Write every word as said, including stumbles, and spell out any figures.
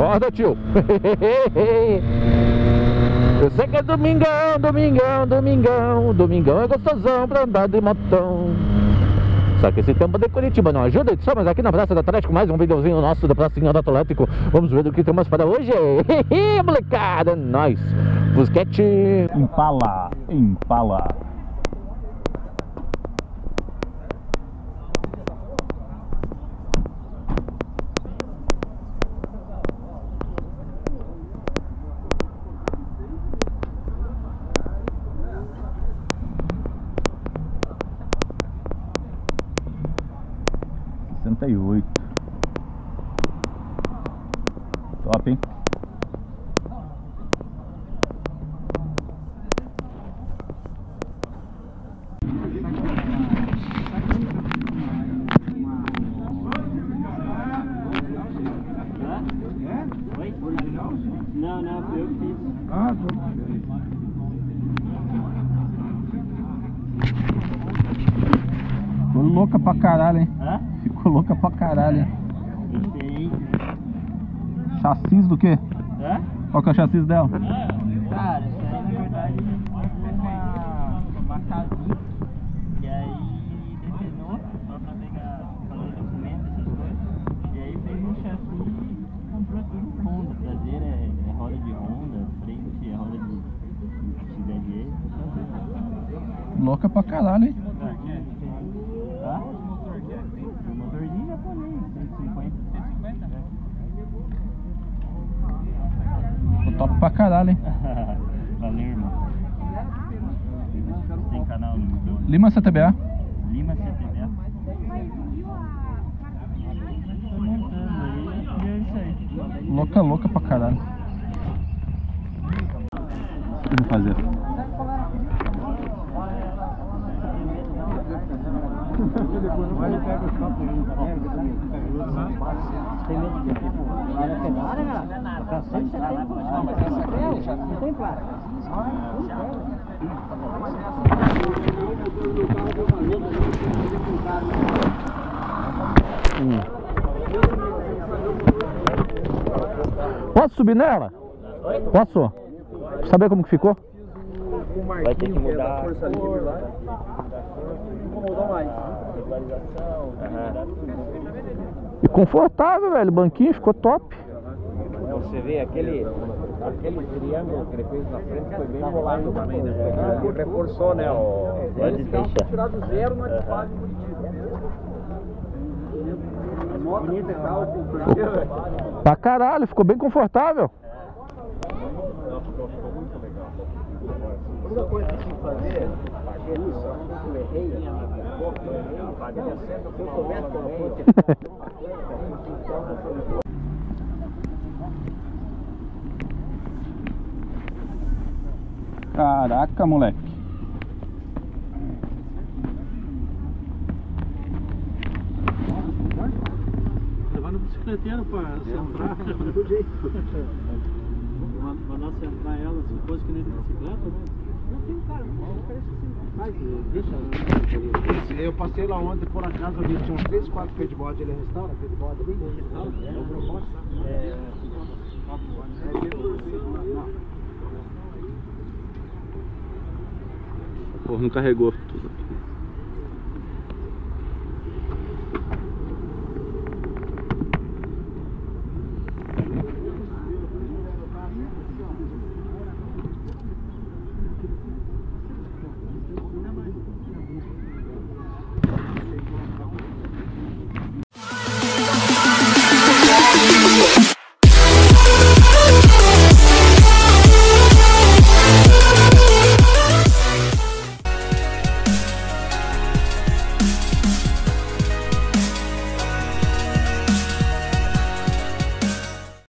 Acorda, tio. Eu sei que é domingão, domingão, domingão. Domingão é gostosão pra andar de motão. Só que esse tempo de Curitiba não ajuda. Estamos aqui na Praça do Atlético, mais um videozinho nosso da Pracinha do Atlético. Vamos ver o que temos para hoje. Molecada, nós. Busquete. Impala, Impala. sessenta e oito. Top, hein? Não, não, foi eu que fiz. Ah, Ficou louca pra caralho, hein? Hã? Ficou louca pra caralho, hein? Esse aí. Chassis do quê? Hã? Qual que é o chassis dela? Cara, isso aí na verdade foi uma, uma casinha. E aí depenou só pra pegar, fazer documento, essas coisas. E aí fez um chassi e comprou tudo Honda. Traseira é, é roda de Honda, frente é roda de X R E. Louca pra caralho, hein? Hã? O motorzinho japonês, cento e cinquenta. Ficou top pra caralho, hein? Valeu, irmão. Tem canal no YouTube? Lima C T B A. Lima C T B A. Tô montando aí e é isso aí. Louca, louca pra caralho. O que eu vou fazer? Olha, pega o copo aí. Tem medo de tipo, era quebrada, cara? Pra cento e setenta. Não, mas essa aqui já não tem placa. Hum. Posso subir nela? Posso? Saber como que ficou? Vai ter que mudar a força livre lá. Não mudou mais. regularização, E confortável, velho. O banquinho ficou top. Você vê aquele, aquele triângulo que ele fez na frente foi bem bolado também, né? Ele reforçou, né? O... Pode deixar. Tirar do zero na equipagem Curitiba. Bonita e tal, velho. Pra caralho, ficou bem confortável. A única coisa que tinha que fazer, paguei isso, eu achei que eu errei, eu errei, paguei a certa, se eu soubesse que eu não fosse. Caraca, moleque. Levar no bicicleteiro pra centrar. Mandar centrar ela, se fosse que nem de bicicleta, né? Não tem cara, não parece assim. Mas deixa. Eu passei lá ontem, por acaso, ali tinha uns três, quatro pés de bode, ele restaura, pé de bode ali. É o propósito. É. Porra, não carregou.